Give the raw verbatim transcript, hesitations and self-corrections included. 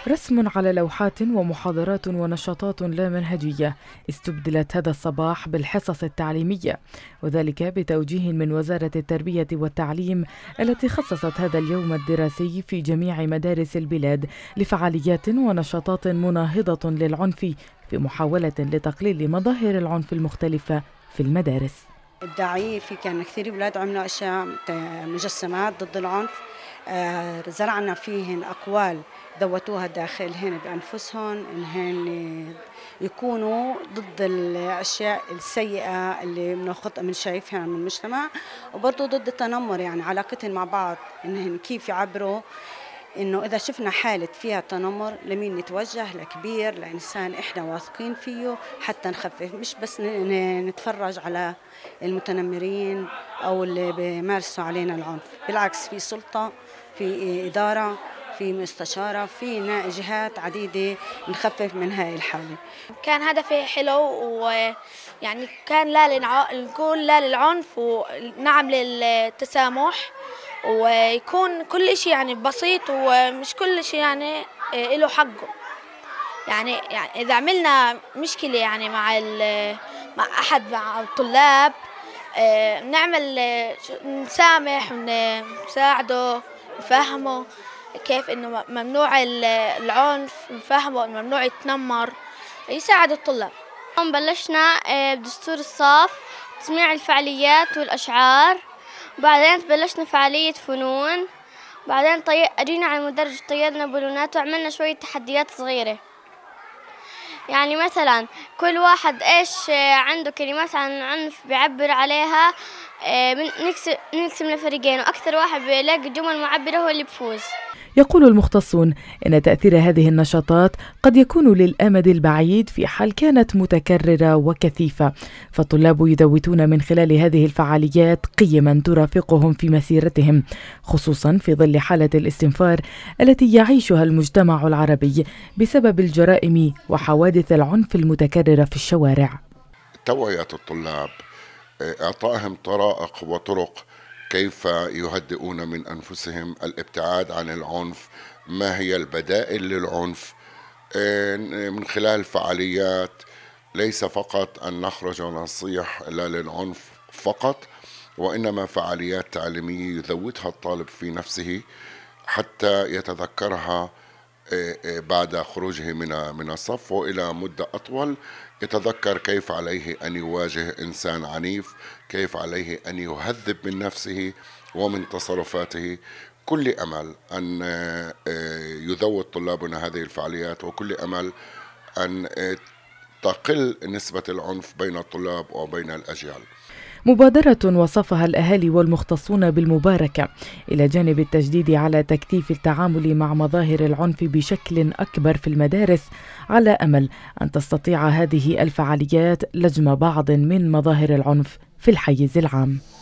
رسم على لوحات ومحاضرات ونشاطات لا منهجية استبدلت هذا الصباح بالحصص التعليمية، وذلك بتوجيه من وزارة التربية والتعليم التي خصصت هذا اليوم الدراسي في جميع مدارس البلاد لفعاليات ونشاطات مناهضة للعنف في محاولة لتقليل مظاهر العنف المختلفة في المدارس. إبداعية في كان كثير أولاد عملوا أشياء مجسمات ضد العنف، زرعنا فيهن أقوال ذوتوها داخلهن بأنفسهم إنهن يكونوا ضد الأشياء السيئة اللي بناخذها من شايفها من المجتمع، وبرضه ضد التنمر، يعني علاقتهم مع بعض إنهن كيف يعبروا إنه إذا شفنا حالة فيها تنمر لمين نتوجه، لكبير لإنسان إحنا واثقين فيه حتى نخفف، مش بس نتفرج على المتنمرين أو اللي بيمارسوا علينا العنف. بالعكس في سلطة، في إدارة، في مستشارة، في جهات عديدة نخفف من هاي الحالة. كان هدفي حلو، ويعني كان لا نقول لا للعنف ونعم للتسامح، ويكون كل شيء يعني بسيط ومش كل شيء يعني له حقه. يعني يعني إذا عملنا مشكلة يعني مع مع أحد مع الطلاب نعمل نسامح ونساعده نفهمه كيف إنه ممنوع العنف، نفهمه إنه ممنوع يتنمر، يساعد الطلاب. بلشنا بدستور الصف تسميع الفعاليات والأشعار، بعدين بلشنا فعالية فنون، بعدين طي... أجينا على المدرج طيرنا بالونات وعملنا شوية تحديات صغيرة. يعني مثلا كل واحد إيش عنده كلمات عن العنف بيعبر عليها، نقسم نقسم لفريقين، وأكثر واحد بيلاقي جمل معبرة هو اللي بفوز. يقول المختصون إن تأثير هذه النشاطات قد يكون للأمد البعيد في حال كانت متكررة وكثيفة، فالطلاب يذوتون من خلال هذه الفعاليات قيما ترافقهم في مسيرتهم، خصوصا في ظل حالة الاستنفار التي يعيشها المجتمع العربي بسبب الجرائم وحوادث العنف المتكررة في الشوارع. توعية الطلاب، إعطائهم طرائق وطرق كيف يهدئون من أنفسهم، الابتعاد عن العنف، ما هي البدائل للعنف من خلال فعاليات، ليس فقط أن نخرج ونصيح لا للعنف فقط، وإنما فعاليات تعليمية يذوتها الطالب في نفسه حتى يتذكرها بعد خروجه من من الصف وإلى مدة أطول، يتذكر كيف عليه أن يواجه إنسان عنيف، كيف عليه أن يهذب من نفسه ومن تصرفاته. كل أمل أن يذوت طلابنا هذه الفعاليات، وكل أمل أن تقل نسبة العنف بين الطلاب وبين الأجيال. مبادرة وصفها الأهالي والمختصون بالمباركة، إلى جانب التجديد على تكثيف التعامل مع مظاهر العنف بشكل أكبر في المدارس، على أمل أن تستطيع هذه الفعاليات لجم بعض من مظاهر العنف في الحيز العام.